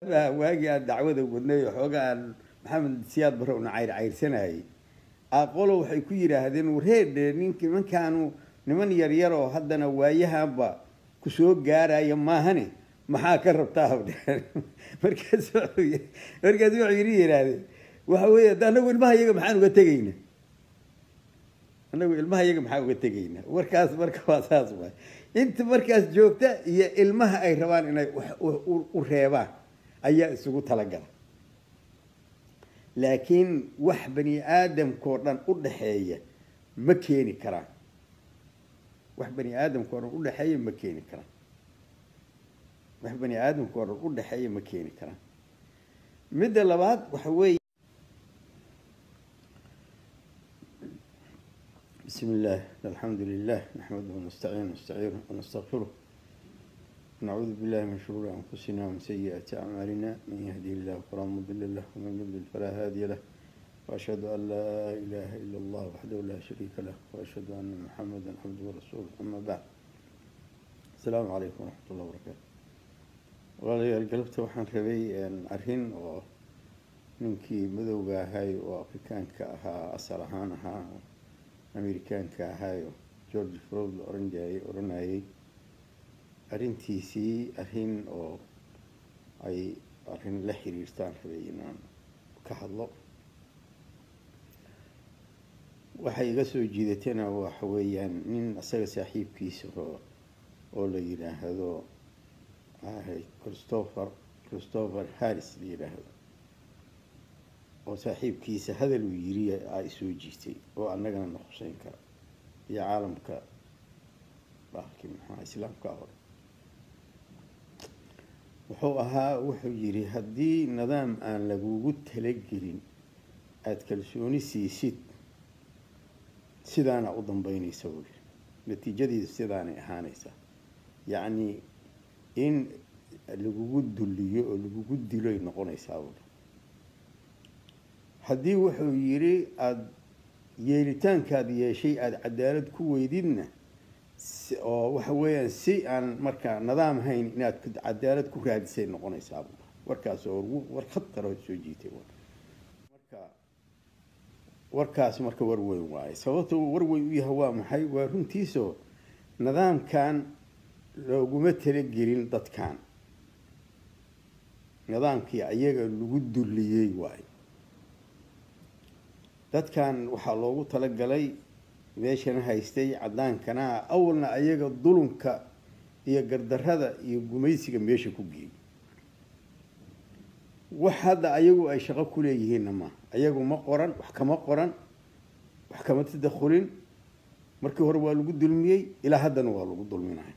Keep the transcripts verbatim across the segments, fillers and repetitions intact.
waagii aan dacwada wadnay xoogaan maxamed siyaad barre una cayr cayrsanayay aqolo waxay ku yiraahdeen wareedhe ninkii mankaanu niman yar yar oo haddana waayahanba ku soo gaaraya maahane maxaa ka rabtaa hawdhe markaas markaas wuxuu yiri yiraahdeen waxa weeye anagu ilmaha iyaga maxaan uga tagaynaa anagu ilmaha iyaga maxaan uga tagaynaa warkaas marka waa saas waay inta markaas joogta iyo ilmaha ay rabaan inay u reebaan ayaa isugu talagala laakiin wax bani aadamkoo dhan u dhaxeeya ma keeni karaan wax bani aadamkoo dhan u dhaxeeya ma keeni karaan wax bani aadamkoo dhan u dhaxeeya ma keeni karaan midda labaad waxa weeye بسم الله الحمد لله نحمده ونستعينه ونستعينه ونستغفره نعوذ بالله من شرور أنفسنا ومن سيئات أعمالنا من يهدي الله فلا مضل له ومن يضلل فلا هادي له وأشهد أن لا إله إلا الله وحده لا شريك له وأشهد أن محمدا عبده ورسوله أما بعد السلام عليكم ورحمة الله وبركاته والله القلبت وحن ربي أن أرهن منكي مذوبة هاي وأفريكانك أها أصلحانها أمريكانك هاي جورج فلويد أورنجاي أورناي أرنتيسي أرهن أو أي أرهن لحريرتان حبينا كحلو waxay iga soo jiidatana waxa weeyaan nin asaga saaxiibkiisa oo la yiraahdo ah Christopher Christopher Harris la yiraahdo oo saaxiibkiisa hadal uu yiri ay soo jiitay oo annagana noqosheen kara iyo caalamka baaqi maxaa islaamka ah wuxuu ahaa wuxuu yiri hadii nidaam aan lagugu talagelin aad kalsooni siisid sidaana u dambeynaysa weli natiijadiisu sidaanay ahaanaysa yacni in lagugu duliyo oo lagugu dilo ay noqonaysaa weli haddii wuxuu yiri aad yeelitaankaad yeeshay aad cadaalad ku weydidna oo waxa weeyaan si aan markaa nidaam hayn inaad cadaalad ku raadisay noqonaysaa warkaas oo war khatar oo soo jiitay marka warkaas marka war weyn waay sababta war weyn u yahay waa maxay waa runtiiso nidaamkan looguma talagelin dadkan nidaamkii ayaga lagu duliyay waay dadkan waxaa loogu talagalay meeshana haystay cadaankana awalna ayaga dulunka iyo gardarrada iyo gumaysiga meesha ku geeyay wax hadda ayagu ay shaqo ku leeyihiin ma ayagu ma qoran wax kama qoran wax kama tadakhulin markii hore waa lagu dulmiyay ilaa haddana waa lagu dulminahay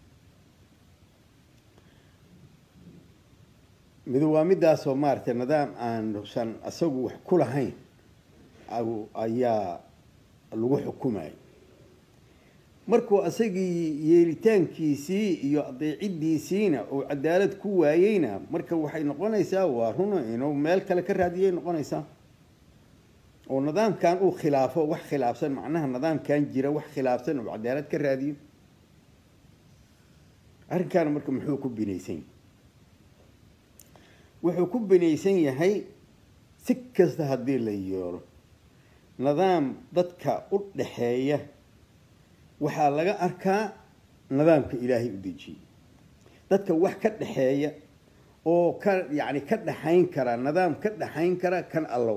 mid waa midaas oo maartay nidaam aan rusan asagu wax ku lahayn ayaa lagu xukumay markuu asagii yeelitaankiisii iyo adeecidiisiina oo cadaalad ku waayayna marka waxay noqonaysaa waa runo inuu meel kale ka raadiyay noqonaysaa oo nidaamkan uu khilaafo wax khilaafsan macnaha nidaamkan jira wax khilaafsan oo cadaalad ka raadiyo arrinkan marka muxuu ku binaysan wuxuu ku binaysan yahay si kasta hadii la yeelo nidaam dadka u dhaxeeya waxa laga arkaa nidaamka Ilaahay u dejiyay dadka wax ka dhaxeeya oo ka yaani ka dhaxayn kara nidaam ka dhaxayn kara kan Allah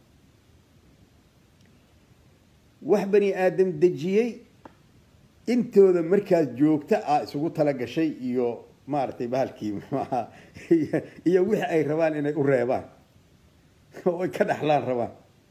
wax bani aadam dejiyay intooda markaas joogta ah isugu tala gashay iyo maartay bahalkii maxaa iyo wixii ay rabaan inay u reebaan oo ka dhaxlaan rabaan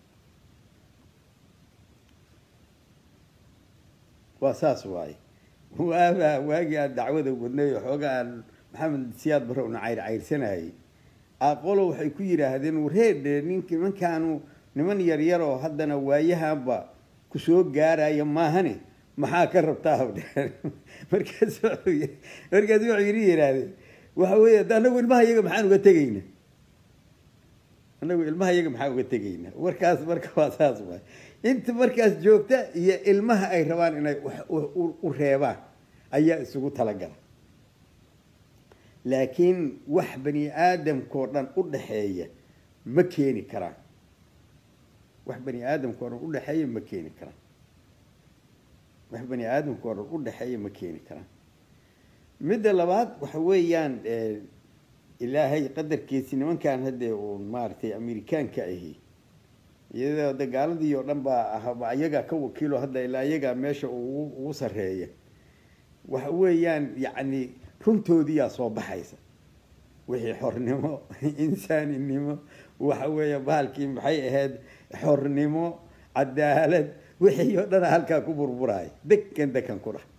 واساس واي وابا واجي دعوده ودنay xoogaan maxamed siyaad barre una cayr cayrsanayay aqolo waxay ku yiraahdeen wareedhe ninkii mankaanu niman yar yar oo haddana waayahanba ku soo gaaraya maahane maxaa ka rabtaa hawdhe markaas markaas wuxuu yiri yiraahdeen waxa weeye anagu ilmaha iyaga maxaan uga tagaynaa anagu ilmaha iyaga maxaan uga tagaynaa warkaas marka waa saas waay inta markaas joogta iyo ilmaha ay rabaan inay u reebaan ayaa isugu talagala laakiin wax bani aadamkoo dhan u dhaxeeya ma keeni karaan wax bani aadamkoo dhan u dhaxeeya ma keeni karaan wax bani aadamkoo dhan u dhaxeeya ma keeni karaan midda labaad waxa weeyaan ilaahay qadarkiisi nimankan hadde uu maaragtay amerikaanka ahi iyadoo dagaaladii oo dhan baa ahaba ayagaa ka wakiilo hadda ilaa ayagaa meesha ugu sarreeya waxa weeyaan yacni runtoodiyaa soo baxaysa wixii xornimo insaaninimo waxa weeya bahalkii maxay ahayd xornimo cadaalad wixii oo dhan halkaa ku burburaya dekan dekan ku dhah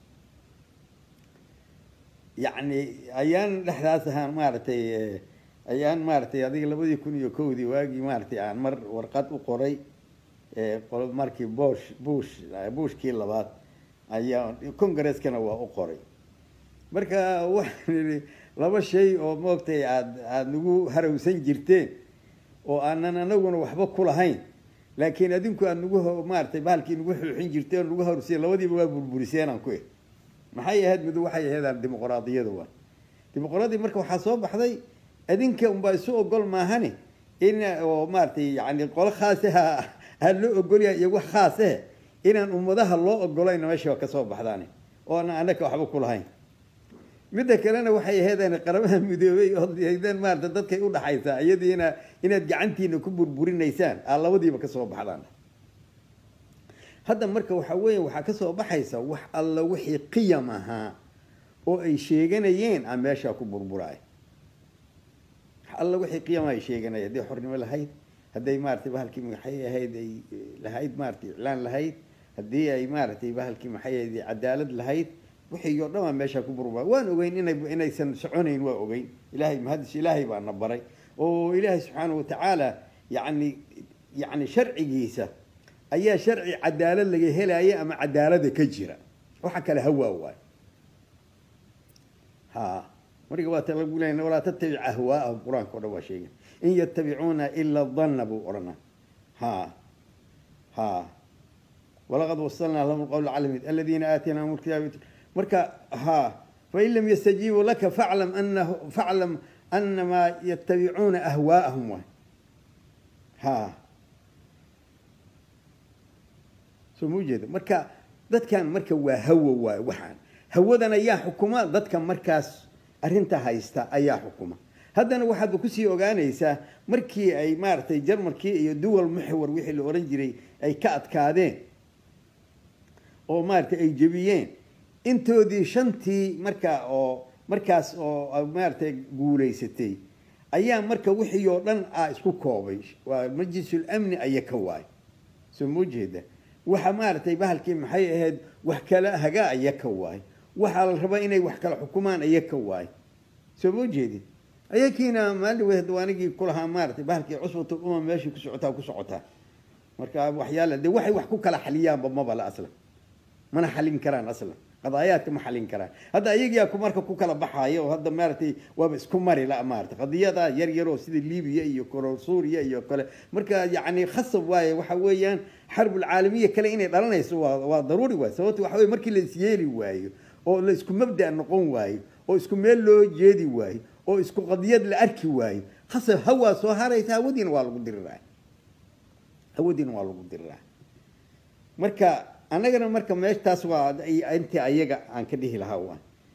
yacni ayaan dhexdaas ahaan maaragtay ayaan maaragtay adiga labadii kun iyo kowdii waagii maaragtay aan mar warqad u qoray markii bush bush bushkii labaad ayaa congreskana waa u qoray marka waxaan idhi laba shay oo moogtay aad aada nagu harawsan jirteen oo aanan anaguna waxba ku lahayn laakiin adinku aad nagu maaragtay bahalkii nagu xuuxin jirteen nagu harusiyen labadiiba waa burburiseen aan ku eh maxay ahayd mid waxay ahaydaan dimuqraadiyadu waa dimuqraadi marka waxaa soo baxday adinka unbaa isu ogol maahane in oo maaragtay yani qolo khaasaha ha loo ogolyahay iyo wax khaasahe inaan ummadaha loo ogolayna meesha ka soo baxdaan oo aan anaka waxba ku lahayn midda kalena waxay ahaydaan qaramaha midoobay oo aydan maaragtay dadkay u dhaxaysaa iyadiina inaad gacantiina ku burburinaysaan aa labadiiba ka soo baxdaan hadda marka waxa weeye waxaa ka soo baxaysa wax alla wixii qiyam ahaa oo ay sheeganayeen aan meesha ku burburay alla wixii qiyam ay sheeganayeen hadday xornimo lahayd hadday maaragtay bahalkii maxay ahayd ay lahayd maaragtay iclaan lahayd haddii ay maaragtay bahalkii maxay ahayd cadaalad lahayd wixii oo dhan waa meesha ku burburay waan ogeyn inay inaysan soconayn waa ogeyn ilaahay mahadis ilaahay baa na baray oo ilaahay subxaanahu watacaala yacni yacni sharcigiisa ayaa sharci cadaalad laga helaya ama cadaalada ka jira waxa kale hawaa waay ha marka waa talagu leeyahay walaa tattabic ahwaa'ahum quraanka oo dhan waa sheegay in yattabicuuna illa dhanna buu orana ha ha walaqad wasalna lahum alqawla alcaalamiin aladiina aataynahum alkitaaba marka ha fain lam yastajiibuu laka faclam annahu faclam annamaa yattabicuuna ahwaa'ahum waay ha موجود مركا دت كان مركا وهو وحان هودنا يا حكومة دت كان مركز أرنتها هايستا أي حكومة هذا أنا واحد بكسي أوغانيسا مركي أي مارتي جر مركي يدول محور وحي الأورنجري أي كات كادين أو مارتي أي جبيين انتو دي شنتي مركا أو مركز أو مارتي قوليستي أيام مركا وحي يورن اسكو كوبيش ومجلس الأمن أي كواي سمو جيدة waxa maartay bahalkii maxay ahayd wax kala haga ayaka waay waxa la rabaa inay wax kala xukumaan ayaka waay soo jeedid ayakiina maali weyd waanigi kulaha maartay bahalkii cusbatu umma meeshii ku socotaa ku socotaa marka waxyaala de waxay wax ku kala xaliyaan ma bala aslan mana xalin karaan aslan qadaayadka ma xalin karaan hada ayagiya ku marka ku kala baxaayo hada maartay waaba isku mari la maartay qadiyada yar yar oo sida Liibiya iyo Suuriya iyo kale marka yaani khasab waay waxa weeyaan حرب العالمية كلا إني دارنايس وضروري واي سوت وحوي مركي لسيالي واي أو لسكو مبدأ النقون واي أو اسكو ميلو جيدي واي أو اسكو قضية الأركي واي خاصة هوا سوهارة يتاودين والو قدر راي هودين والو قدر راي مركا أنا قلنا مركا ماش تاسوا أنت أيجا عن كده الهوا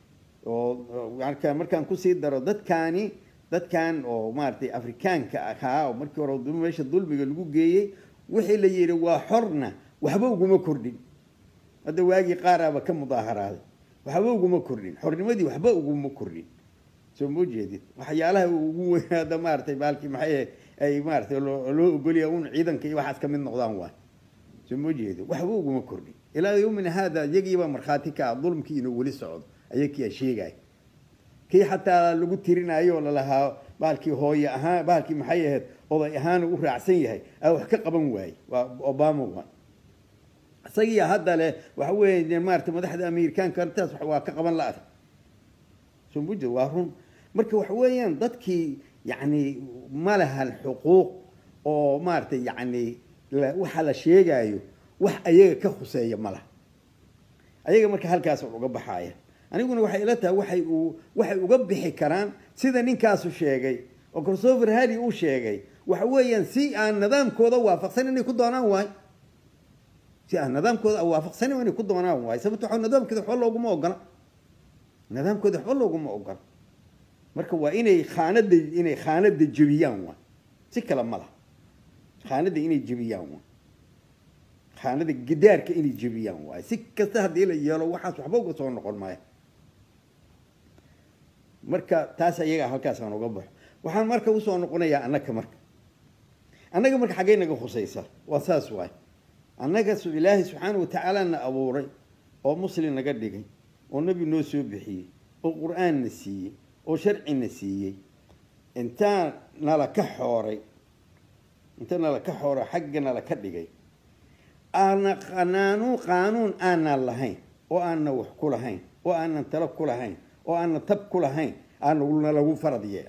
أو يعني كان مركا نكون سيد درادات كاني دات كان أو مارتي أفريكان كأخا أو مركي ورودو ماش الدول بيقولوا جاي وحي اللي يري وحرنا وحبوقوا ما كردين هذا واجي قارب كم مظاهرات وحبوقوا ما كردين حرنا مدي وحبوقوا ما كردين سمو جديد وحيالها وهو هذا مارتي بالكي محيه أي مارتي لو لو يقول يقول عيدا كي واحد كم من نقدام واحد سمو جديد وحبوقوا ما كردين إلى يوم من هذا يجي مرخاتك ظلم كينو ولي سعود أيك يا شيء جاي كي حتى لو قلت ترينا أيوة لها بالكي هوي ها بالكي محيه oday ahaan uu raacsan yahay ay wax ka qaban waay waa Obama waa sagiya hadda le waxa weeyeen maartay madaxda Ameerikaanka intaas wax ka qaban la'aad soo buujo waa run marka wax weeyaan dadkii yaani ma laha xuquuq oo maartay yaani waxa la sheegayo wax ayaga ka khuseeyo ma laha ayaga marka halkaas uga baxaya aniguna waxay ila tahay waxay uu waxay uga bixi karaan sida ninkaasu sheegay oo Christopher Hadi uu sheegay waxa weeyaan si aan nidaamkooda waafaqsan inay ku doonaan waay si aan nidaamkooda waafaqsan inay ku doonaan waay sababtoo ah nidaamkooda wax loogu ma ogola nidaamkooda wax loogu ma ogola marka waa inay khaanada inay khaanada jabiyaan waay si kala ma laha khaanada inay jabiyaan waay khaanada gidaarka inay jabiyaan waay si kasta hadii la yeelo waxaas waxba uga soo noqon maayo marka taas ayaga halkaas aan uga baxo waxaan marka u soo noqonayaa annaka marka annaga marka xagee naga khusaysa waa saas waay annaga ilaahay subxaanahu wa tacaala na abuuray oo muslim naga dhigay oo nabi noo soo bixiyey oo qur'aan na siiyey oo sharci na siiyey intaan nala ka xooray intaan nala ka xooray xagga nala ka dhigay aana qanaanu qaanuun aanan lahayn oo aanan wax ku lahayn oo aanan talo ku lahayn oo aanan tab ku lahayn aanna lagu farad yeelay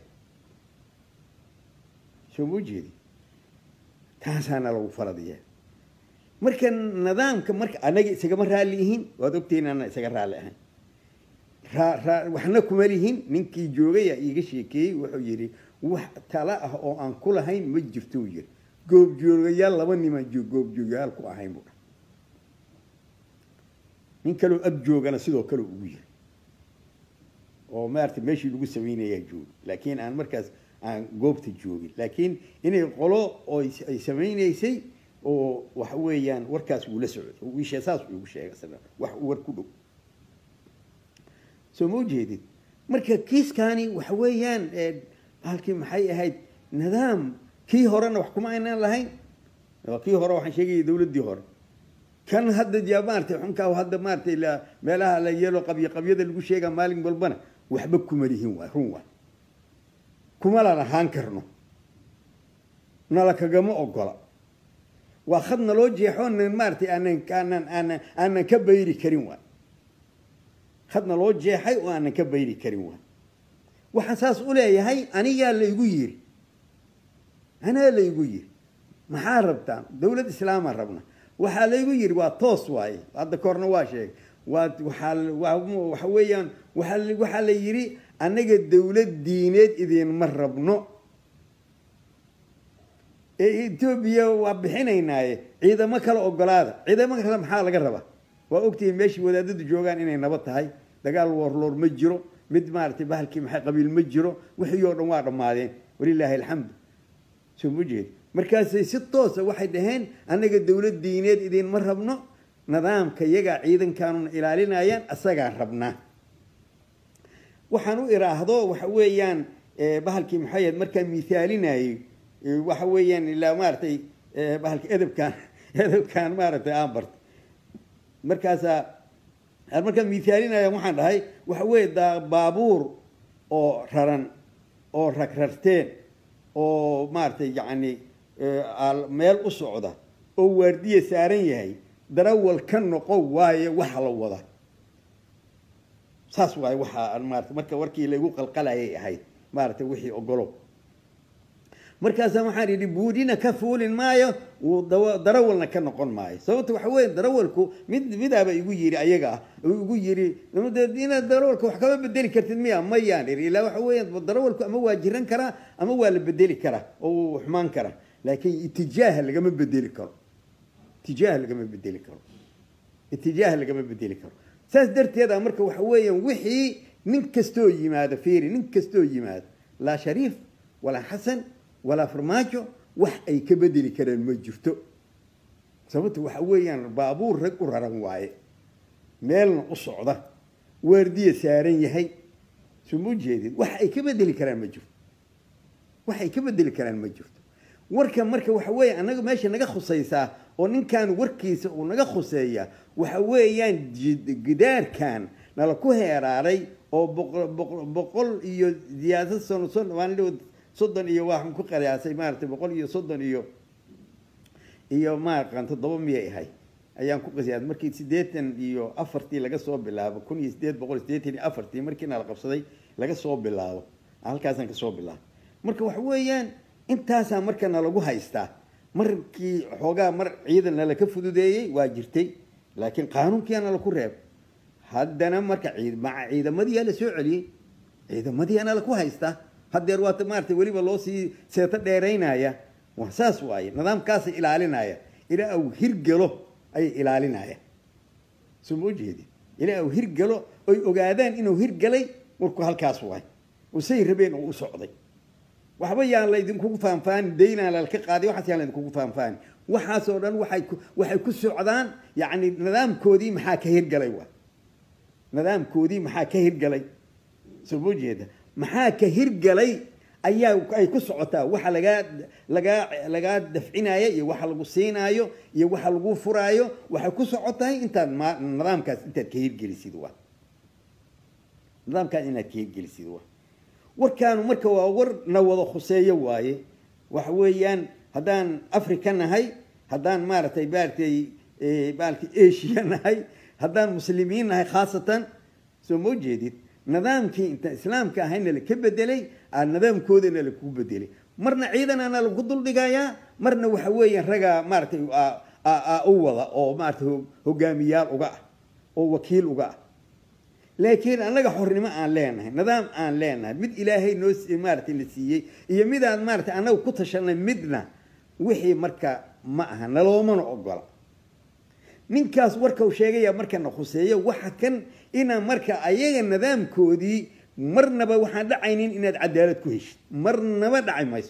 soo ma jeedi taasaana lagu farad yeelay marka nidaamka marka anaga isagama raali yihiin waad ogtiin anna isaga raali ahayn waxna kuma lihin ninkii joogay iiga sheekeeyey wuxuu yidhi wax tala ah oo aan ku lahayn ma jirto uu yidhi goob joogayaal laba niman goob joogayaal ku ahayn buu nin kaloo ag joogana sidoo kale ugu yiri oo maartay meeshii lagu sameeyay joog laakiin aan markaas aan goobta joogin laakiin inay qolo oo ay sameynaysay oo wax weeyaan warkaas uu la socdo uu sheesaas uu sheegay sabab wax war ku dhow soo ma jeedid marka kiiskani wax weeyaan halkii maxay ahayd nidaam kii horena wax kuma aynaan lahayn kii hore waxaan sheegay dawladii hore kan hadda jaabaartay xunka hadda maartay la meelaha la yeelo qabiy qabiyada lagu sheega maalin walbana waxba kuma lihin waa run waa kuma la lahaan karno nala kagama ogola waa khadna loo jeexoon maartay aanan aanan aanan aanan ka bayri karin waa khadna loo jeexay oo aanan ka bayri karin waa waxa saas u leeyahay aniga la igu yiri ana la igu yiri maxaa rabtaan dawlad islaam rabna waxa la igu yiri waa toos waay hadda korna waa sheeg waa waxa waxa weeyaan waxa waxa la yiri anaga dawlad diineed idin ma rabno ee Itoobiya waa bixinaynaa ciidamo kala ogolaada ciidamo kala maxaa laga rabaa waa ogtiin meeshii wadaadadu joogaan inay nabad tahay dagaal warloor ma jiro mid maartay bahalkii maxay qabiil ma jiro wixii oo dhan waa dhamaadeen walilaahi alxamd soo mujeed markaas si toos ah waxay dhaheen anaga dawlad diineed idin ma rabno nidaamka iyaga ciidankaanu ilaalinayaan asaga rabnaa waxaan u iraahdo waxa weeyaan bahalkii maxay marka miisaalinayay waxa weeyaan ilaa maartay bahalkii edebkan edebkan maartay aan bart markaas aan marka miisaalinaya waxaan dhahay waxa weey baabuur oo raran oo ragrarteen oo maartay yaani meel u socda oo waardiye saaran yahay darawal ka noqo waaye waxa la wada saas waay waxa maartay marka warkii lagu qalqalayay ahayd maartay wixii ogolo markaas waxaan yidhi buudina ka fuulin maayo oo darawalna ka noqon maayo sababta waxa weey darawalku mid midaaba igu yiri ayaga igu yiri ina darawalku wax kaba bedeli kartid miya ma yaan ilaa waxa weey darawalku ama waa jiran kara ama waa la bedeli kara oo xumaan kara laakiin itijaaha lagama bedeli karo itijaaha lagama bedeli karo itijaaha lagama bedeli karo saas darteeda marka waxa weeyaan wixii nin kasto yimaado fiiri nin kasto yimaado la shariif wala hasan ولا فرماجو wax ay ka bedeli kareen ma jirto sababtu waxa weeyaan baabuur rag u raran waaye meel u socda waardiye saaran yahay soo jeedid wax ay ka bedeli kareen ma jirto wax ay ka bedeli kareen ma jirto warka marka waxa weeyaan anaga meesha naga khusaysa oo ninkan warkiisa uu naga khuseeya waxa weeyaan gidaarkan nala ku heeraaray oo boqol iyo ziyaasad sano sano waan soddon iyo waxaan ku qaraasay maartay boqol iyo soddon iyo iyo ma qanto todoba miyay ahay ayaan ku qasiyay markii siddeetan iyo afartii laga soo bilaabo kun iyo siddeed boqol siddeetan iyo afartii markii la qabsaday laga soo bilaabo halkaas aan ka soo bilaabo marka wax weeyaan intaas markana lagu haystaa markii xoogaa mar ciidan la ka fududeeyay waa jirtay laakiin qaanuunkiina la ku reeb haddana marka ciid maca ciidamadii la soo celiyey ciidamadii ana la ku haysta haddeer waa maartay weliba loo sii seeto dheeraynaya waa saas waaye nidaamkaas ilaalinaya ilaa uu hirgalo ay ilaalinaya soo ma jeedi ilaa uu hirgalo ay ogaadaan inuu hirgalay markuu halkaas waay oo say rabeen uu socday waxba yaan la idinku faanfaan deynaa la ka qaaday waxaas yaan la idinku faanfaan waxaas oo dhan waxay waxay ku socdaan yaani nidaamkoodii maxaa ka hirgalay waa nidaamkoodii maxaa ka hirgalay soo ma jeeda maxaa ka hirgalay ayaa ay ku socotaa waxa laga laga laga dafcinaayo iyo waxa lagu siinaayo iyo waxa lagu furaayo waxa ku socotaa intaad nidaamkaas intaad ka hirgelisid waa nidaamkaas inaad ka hirgelisid waa warkaan marka waa war na wada khuseeyo waaye waxa weeyaan haddaan afrika nahay haddaan maaragtay baartay baalki asia nahay haddaan muslimiin nahay khaasatan soo ma jeedid nidaamkii inta islaamka ahayna la ka bedelay aan nidaamkoodana la ku bedelay marna ciidanana lagu dul dhigayaa marna waxa weeyaan raga maartay aa u wada oo maartay hogaamiyaal uga ah oo wakiil uga ah laakiin anaga xornimo aan leenahay nidaam aan leenahay mid ilaahay noo maartay la siiyay iyo mid aan maartay anagu ku tashanay midna wixii marka ma aha naloomana ogola ninkaas warka uu sheegaya markana khuseeyo waxa kan ina marka ayaga nidaamkoodii marnaba waxaan dhacaynin inaad cadaalad ku heshid marnaba dhacay mayso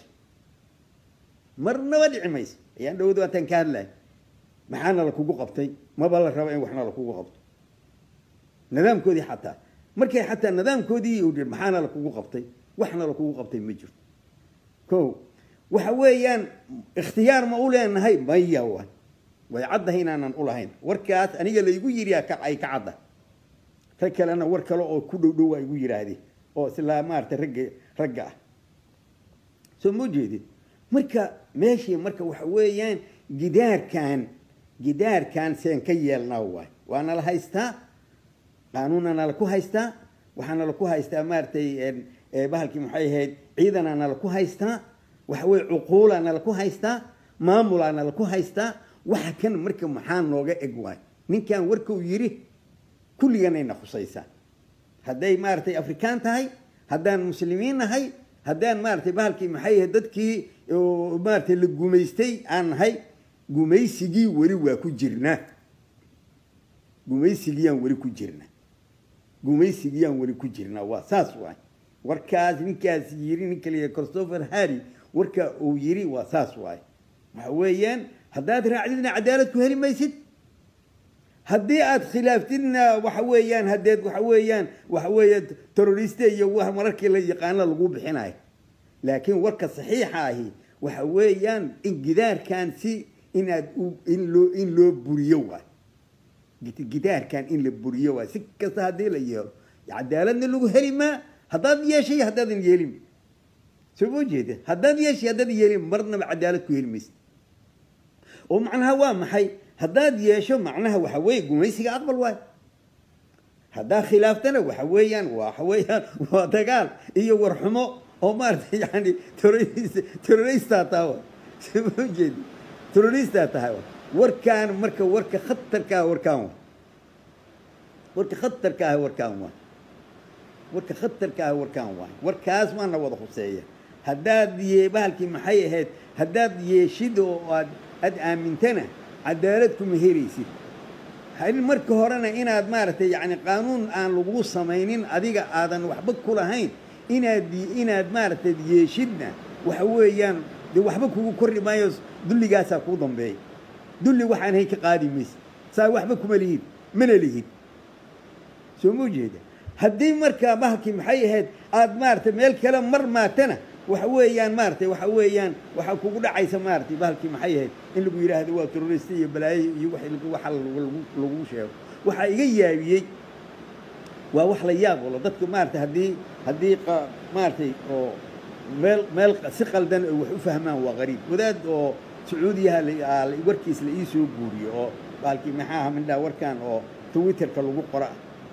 marnaba dhici mayso ayaan dhowdo aan ka hadlay maxaana la kugu qabtay ma bal la rabo in waxna la kugu qabto nidaamkoodii xataa markay xataa nidaamkoodii uu dhir maxaana la kugu qabtay waxna la kugu qabtay ma jirto ko waxa weeyaan ikhtiyaar ma u leenahay maya waa way caddahay inaanan u lahayn warkaas aniga la igu yiri ka ay ka cadda ta kalena war kale oo ku dhow dhow ay igu yiraahdeen oo isla maarta ragga ragga ah soo ma jeedid marka meeshii marka waxa weeyaan gidaarkan gidaarkan seen ka yeelnaa waay waana la haystaa qaanuunana la ku haystaa waxaana la ku haystaa maartay bahalkii maxay ahayd ciidanana la ku haystaa waxa weey cuquulana la ku haystaa maamulana la ku haystaa waxa kan marka maxaa nooga eg waay ninkan warka uu yiri kulliganayna khusaysa hadday maartay afrikaan tahay haddaan muslimiin nahay haddaan maartay bahalkii maxay ahayd dadkii maartay la gumaystay aan nahay gumaysigii weli waa ku jirnaa gumaysigii aan weli ku jirnaa gumaysigii aan weli ku jirnaa waa saas waay warkaas ninkaas yiri ninka la Christopher Harry warka uu yiri waa saas waay waxa weeyaan haddaad raacdina cadaalad ku heli maysid haddii aad khilaaftidna waxa weeyaan haddeed waxa weeyaan waxa weeye terroriste iyo wax mararkii la yaqaan lagu bixinayo laakiin warka saxiixa ahi waxa weeyaan in gidaarkan si inaad in loo in loo buriyo waa gidaarkan in la buriyo waa si kasta hadii la yeelo cadaaladna lagu heli ma haddaad yeeshay haddaad yeelin soo jeeda haddaad yeeshay haddaad yeelin marnaba cadaalad ku heli maysid oo macnaha waa maxay haddaad yeesho macnaha waxa weey gumaysiga aqbal waay haddaa khilaaftana waxa weeyaan waxa weeyaan waa dagaal iyo warxumo oo maartay yani terrorist terrorist tahay soo jeedi terrorist tahay warkaan marka warka khatarka warkaan warka khatarka warkaan waa warka khatarka warkaan waa warkaas waana wada khuseeya haddaad yeebalkii maxay ahayd haddaad yeeshid oo aad ad aamintana cadaalad ku meheraysid hal marka horena inaad maartay yani qaanuun aan lagu sameeynin adiga aadan waxba ku lahayn inaad inaad maartay yeeshidna waxa weeyaan de waxba kugu kordhi maayo dulligaas ku dambeey dulli waxaan hay ka qaadi mis saa waxba kuma lihid mana lihid soo ma jeeda haddii marka bahalkii maxay ahayd aad maartay meel kale mar maatana waxa weeyaan maartay waxa weeyaan waxa kugu dhacaysa maartay bahalkii maxay ahayd in lagu yiraahdo waa terrorist iyo balaayo iyo wax lagu waxa lagu sheego waxa iga yaabiyay waa wax la yaab oo dadku maartay hadii hadii maartay oo meel meel si qaldan wax u fahmaan waa qariib wadaad oo sacuudiyaha la warkiis la ii soo guuriyo oo bahalkii maxaa mindha warkan oo twitterka lagu qora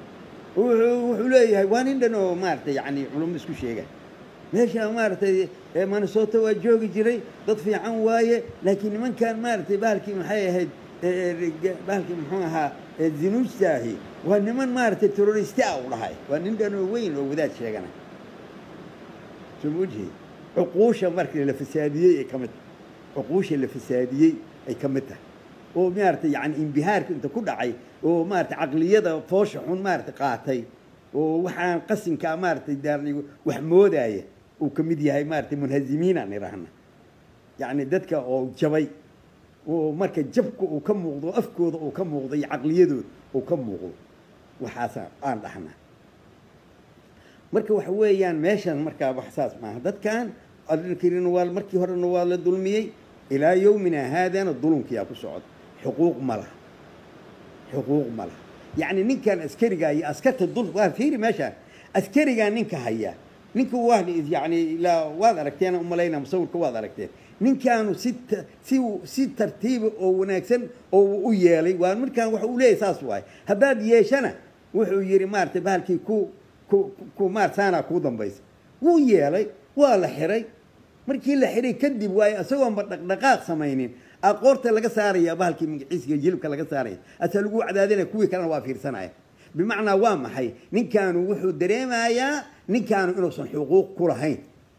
wuxuu leeyahay waa nin dhan oo maartay yani culum isku sheegay meesha maartay Minnesota waa joogi jiray dad fiican waaye laakiin nimankan maartay bahalkii maxay ahayd bahalkii muxuu ahaa zinuujtaahi ونمن مارت تروريستا والله ونندن وين وذات شيءنا شو وجهي عقوش مركز اللي في السادية كمت عقوش اللي في السادية أي كمتها ومارت يعني انبهار كنت كل عي ومارت عقلية فوش حون مارت قاطي وحان قسم كمارت دارني وحموداية وكمدي هاي مارت منهزمين عن رهنا يعني دتك أو جبي ومركز جبك وكم موضوع أفكار وكم موضوع عقلية وكم موضوع وحاسة آن رهنا مركز وحويان ماشان مركز وحساس ما دت كان الكريم نوال مركز هر نوال الظلمية إلى يومنا هذا الظلم كي أبو سعود حقوق ملا حقوق ملا يعني نين كان أسكري جاي أسكت الظلم وفيري ماشى أسكري جاي نين كهيا نين كواحد يعني لا واحد ركتين أم لينا مصور كواحد ركتين نين كانوا ست سو ست ترتيب أو ناكسن أو ويالي ومن كان وحولي ساس واي هذا يشنا وحويري مارت بالكي كو كو كو مارت سانا كودم بيس ويالي ولا حري markii la xiray kadib way asagoo dhaqdhaqaaq sameeyeen aqoorta laga saaraya bahalkii magaciisa jilibka laga saaraya asa lagu cadaadinay kuwii kalena waa fiirsanaya bimaana waa maxay ninkan wuxuu dareemayaa ninkan inuu san xuquuq ku lahayn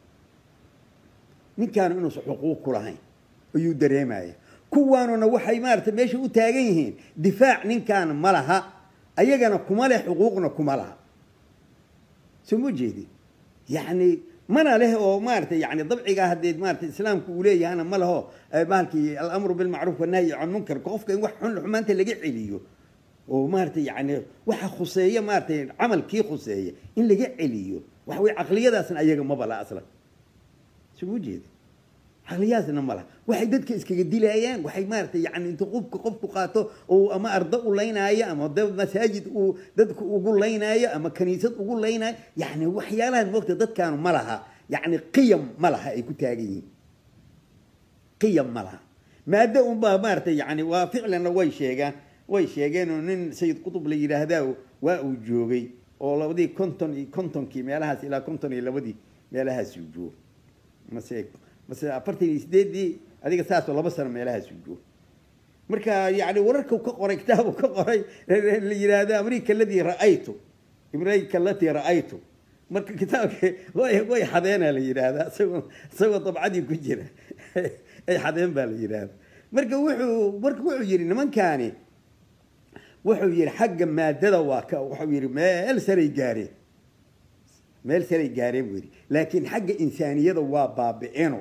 ninkan inuu san xuquuq ku lahayn ayuu dareemayaa kuwaanuna waxay maartay meesha u taagan yihiin difaac ninkan ma laha ayagana kuma leh xuquuqna kuma laha soo jeedi yani mana له أو مارت يعني ضبعي هديد مارت الإسلام كوليه أنا ما له بالكي الأمر بالمعروف والنهي عن المنكر كوفك وح حن أنت اللي جعليه ومارت يعني وح خصية مارت عمل كي خصية إن اللي جعليه وحوي عقلية ده أصلا أيجا ما بلا أصلا شو وجد عقليات إنما لا واحد دتك إسك جدي لأيام واحد مارت يعني أنت قبك قبك قاته وأما أرض لينا يا أما ده مساجد ودتك وقول لينا يا أما كنيسة وقول لينا يعني وحيالها الوقت دت كانوا ملها يعني قيم ملها يكون تاجين قيم ملها ما ده أم مارت يعني وفعلا وين شيء وين شيء إنه سيد قطب لي هذا وجوجي والله ودي كنتن كنتن كي مالها إلى كنتن إلى ودي مالها سجور مسيك بس أبرتي سديدي هذيك الساعة ولا بس أنا ما لها سجود مركا يعني ورك وكقرأ كتاب وكقرأ اللي هذا أمريكا الذي رأيته أمريكا التي رأيته مركا كتاب وي وي حذينا اللي هذا سوى سوى طبعا يكجر أي حذين بالي هذا مركا وحو مركا وحو يري من كاني وحو يري حق ما دلواك وحو يري ما السري جاري مال سري جاري لكن حق إنسانية ذو باب عينه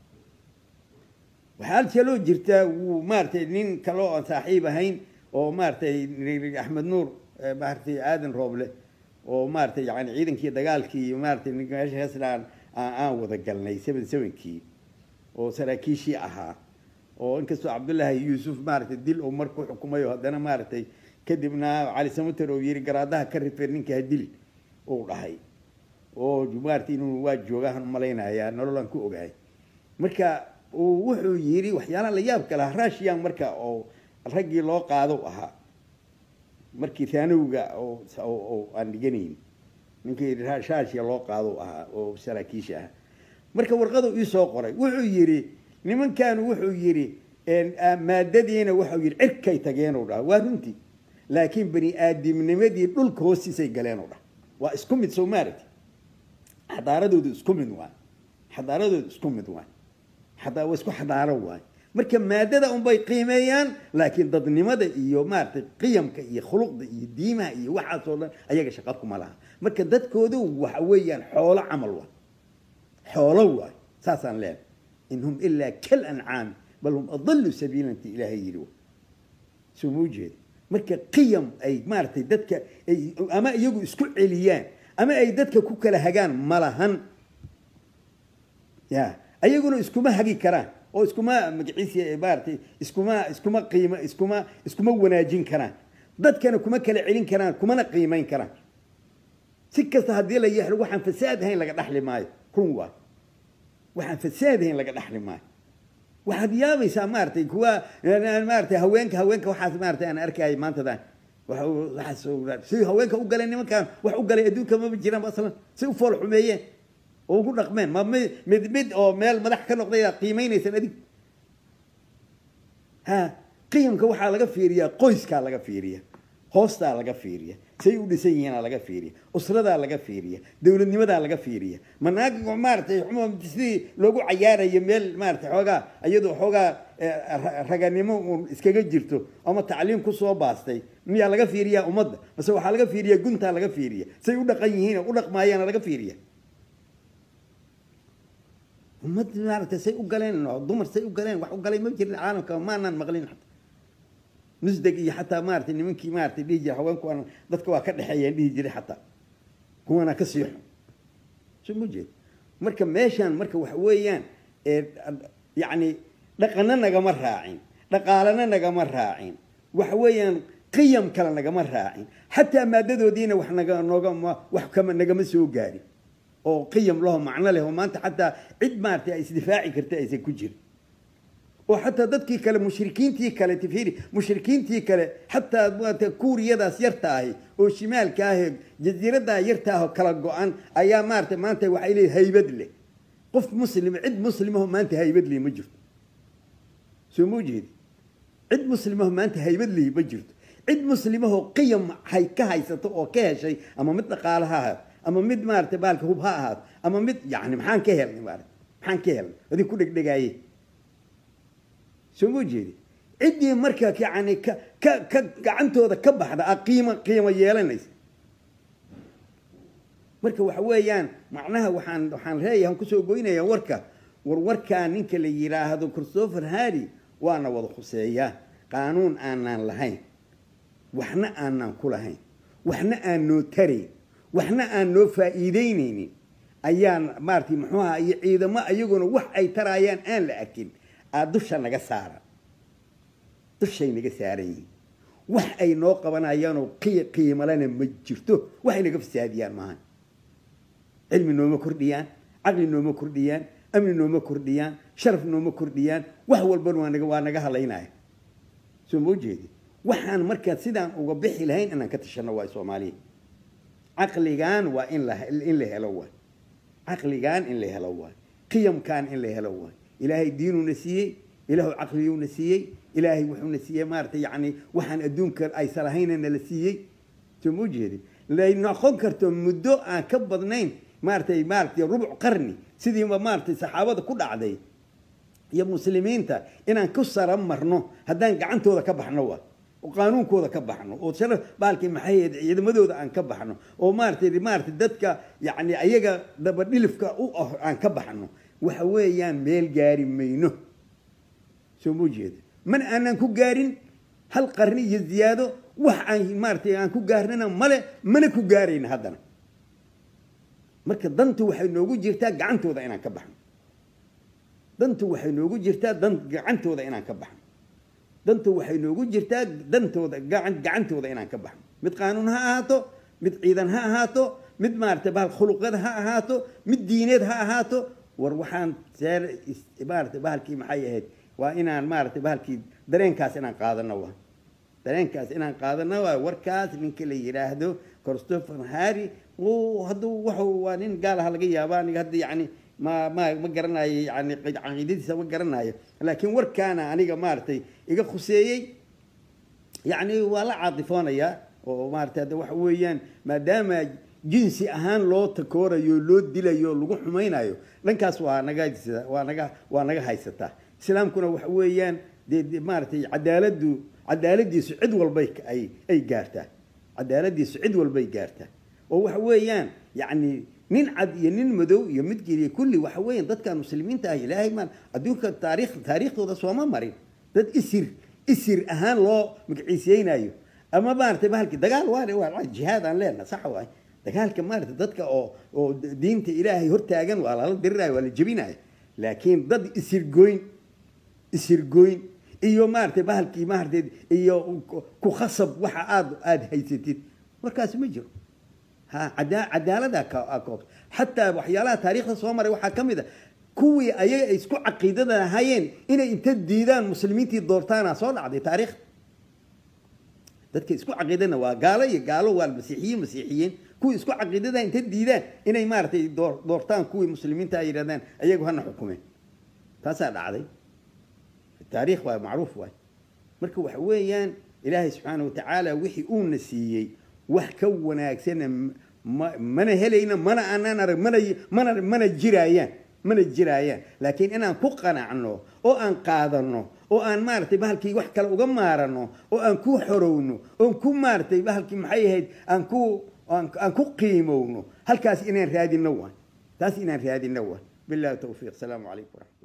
وحال شلو جرتا ومارتي نين كلو صاحبه هين ومارتي أحمد نور مارتي آدن روبله ومارتي يعني عيدن كي دجال كي مارتي نقاش هسلان آه وذقلنا يسبن سوين كي وسراكيشي أها وإنكسو عبد الله يوسف مارتي الدل ومركو حكومة يهدنا مارتي كدبنا على سمتر ويري قرادها كرفيرنين كهدل وراهي oo jumaartiinu waa joogahan malayna ayaa nololan ku ogaay marka uu wuxuu yiri waxyaalaha la yaab kala raashiyan marka oo ragii loo qaado aha markii taanowga oo oo aan dhiganeyn ninkii raashiya loo qaado aha oo saraakiisha ah marka warqadu ii soo qoray wuxuu yiri nimankan wuxuu yiri een maadadiina wuxuu yiri cirkay tageen oo dhaa waa runtii laakiin bani aadamnimadii dhulka hoostiisay galeen oo dhaa waa isku mid Soomaaliya حضارته اسكمن وان حضارته اسكمن وان حدا واسكو حضاره وان marka maadada un bay qiimeeyaan laakiin dadnimada iyo maartay qiyamka iyo khuluqda iyo diimaha iyo waxa soo dhan ayaga shaqo kuma laha marka dadkoodu waxa weeyaan xoolo amal waa xoolo waa saasan leen inhum illa kal an'am bal hum adallu sabilan ilaahi yiru sumuujid marka qiyam ay maartay dadka ama iyagu isku celiyaan ama ay dadka ku kala hagaan malahan ya ayaguna iskuma hagi karaan oo iskuma magaciisa ibaartay iskuma iskuma qiimo iskuma iskuma wanaajin karaan dadkana kuma kala celin karaan kuma na qiimeyn karaan si kasta hadii la yahay waxaan fasaad ahayn laga dhaxli maayo kun waa waxaan fasaad ahayn laga dhaxli maayo waxa diyaabaysa maartay kuwa maartay haweenka haweenka waxa maartay aan arkay maanta waxa soo si haweenka u galeen nimankan wax u galay adduunka ma jiraan aslan si u fool xumeeyeen oo ugu dhaqmeen ma mid mid oo meel madax ka noqday qiimeynaysan adig ha qiimka waxa laga fiiriyaa qoyska laga fiiriyaa hoostaa laga fiiriya say u dhisan yihiinaa laga fiiriya usradaa laga fiiriya dowladnimadaa laga fiiriya manaag maaragtay sidii loogu cayaarayo meel maaragtay xoogaa iyadoo xoogaa raganimo uun iskaga jirto ama tacliim ku soo baastay miyaa laga fiiriyaa ummadda mase waxaa laga fiiriya guntaa laga fiiriya say u dhaqan yihiin u dhaqmaayaana laga fiiriya ummad maaragtay say u galeen dumar say u galeen wax u galay ma jirin caalamka maanaan maqlin xataa musdag iyo xataa maaragtay nimankii maaragtay dhihi jiray haweenku aan dadka waa ka dhexeeyeen dhihi jiray xataa kuwana ka sii xun soo ma jeed marka meeshaan marka waxa weeyaan yacni dhaqanna nagama raacin dhaqaalana nagama raacin waxa weeyaan qiyam kale nagama raacin xataa maadadoodiina wax naga noogama wax kama nagama soo gaarin oo qiyam laho macno leh oo maanta xataa cid maaragtay ay isdifaaci karta aysan ku jirin oo xataa dadkii kale mushrikiintii kale tifiri mushrikiintii kale xataa maaragtay kuuriyadaas yarta ahi oo shimaalka ahi jasiiradaa yarta ah oo kala go-an ayaa maaragtay maanta waxay leeyihin haybad leh qof muslim cid muslimaho maanta haybad leh ma jirto soo ma jeedi cid muslimaho maanta haybad leh ma jirto cid muslimaho qiyam hay ka haysato oo ka heshay ama mid dhaqaale ha ahaato ama mid maaragtay baalka hub ha ahaato ama mid yacni maxaan ka helnay maaragtay maxaan ka helnay adin ku dhegdhegaaye soo ma jeedi ciddii marka yacni ka ka ka gacantooda ka baxda a qiimo qiimo yeelanaysa marka waxa weeyaan macnaha waxaan waxaan leeyahay aan kusoo goynayaa warka war warkaa ninka la yidhaahdo Christopher Hari waana wada khuseeyaa qaanuun aanaan lahayn waxna aanaan ku lahayn waxna aan noo tarayn waxna aan noo faa'iideynaynin ayaan maartay muxuu ahaa iyo ciidamo ayaguna wax ay tarayaan aan la arkin aad dusha naga saaran dushay naga saaran yihiin wax ay noo qabanayaan oo qiimo lana ma jirto waxay naga fasaadiyaan maahan cilmi nooma kordhiyaan caqli nooma kordhiyaan amni nooma kordhiyaan sharaf nooma kordhiyaan wax walbana waa naga waa naga halaynaya soo ma jeedi waxaan markaa sidaan uga bixi lahayn inaan ka tashano waa Soomaaliya caqligan waa in la in la helo waa caqligan in la helo waa qiyamkan in la helo waa ilaahay diinuna siiyay ilaahu caqliyuna siiyay ilaahay wuxuuna siiyay maartay yacni waxaan adduunka ay salahaynana la siiyay soo ma jeedi la noqon karto muddo aan ka badnayn maartay maartay rubuc qarni sidii ma maartay saxaabada ku dhacday iyo muslimiinta inaan ku saran marno haddaan gacantooda ka baxno waa oo qaanuunkooda ka baxno oo sharaf baalkii maxay ciidamadooda aan ka baxno oo maartay maartay dadka yacni ayaga daba dhilifka u ah aan ka baxno waxa weeyaan meel gaari mayno soo ma jeedi man aanan ku gaarin hal qarni iyo ziyaado wax aan maartay aan ku gaarnana male mana ku gaarayna haddana marka dantu waxay noogu jirtaa gacantooda inaan ka baxno dantu waxay noogu jirtaa dan gacantooda inaan ka baxno dantu waxay noogu jirtaa dantooda gacantooda inaan ka baxno mid qaanuun ha ahaato mid ciidan ha ahaato mid maartay bahal khuluqad ha ahaato mid diineed ha ahaato war waxaan seer maartay bahalkii maxay ahayd waa inaan maartay bahalkii dareenkaas inaan qaadano waa dareenkaas inaan qaadano waa warkaas ninka la yiraahdo Christopher Hari oo haduu wuxuu waa nin gaal ah laga yaabaa aniga hadda yacni ma ma ma garanayo yacni caqiidadiisa ma garanayo laakiin warkaana aniga maartay iga khuseeyay yacni waa la caadifoonaya oo maartay hadda waxa weeyaan maadaama jinsi ahaan loo takoorayo loo dilayo lagu xumaynayo dhankaas waa naga waa naga waa naga haysataa islaamkuna waxa weeyaan maartay cadaaladu cadaaladiisu cid walba ay ay gaartaa cadaaladiisu cid walba ay gaartaa oo waxa weeyaan yacni nin cad iyo nin madow iyo mid geliya kulli waxa weeyaan dadka muslimiinta ah ilaahay ma adduunka taariikh taariikhdooda sooma marin dad isir isir ahaan loo magaciisaynayo ama maartay bahalkii dagaal waa waa jihaad aan leenahay sax waay dagaalka maartay dadka oo oo diinta ilaahay hortaagan waa la dirirayo waa la jabinayo laakiin dad isir gooyn isir gooyn iyo maartay bahalkii maartay iyo ku khasab waxa aad aad haysatid markaas ma jiro ha cadaalada ka aqoon hatta waxyaalaha taariikhda soo maray waxa kamid ah kuwii ayaga isku caqiidada hayeen inay inta diidaan muslimiintii doortaana soo dhacday taariikh dadka isku caqiidana waa gaalo iyo gaalo waa masiixiyiin masiixiyiin kuwii isku caqiidada inta diidaan inay maartay doortaan kuwii muslimiinta ay yiraahdaan ayagu hana xukumeen taasaa dhacday taariikh waa macruuf waay marka waxa weeyaan إلهي سبحانه وتعالى وحي أون نسيي وحكونا أكسنا من هلينا من أنا نر من من من الجرايان من الجرايان لكن أنا كقنا عنه أو أن قاذنه أو أن مارتي بهالكي وحكل وجمارنه أو أن كو حرونه أو كو مارتي بهالكي محيهد أن كو أن كو قيمونه هالكاس إنين في هذه النوع تاس إنين في هذه النوع بالله التوفيق السلام عليكم.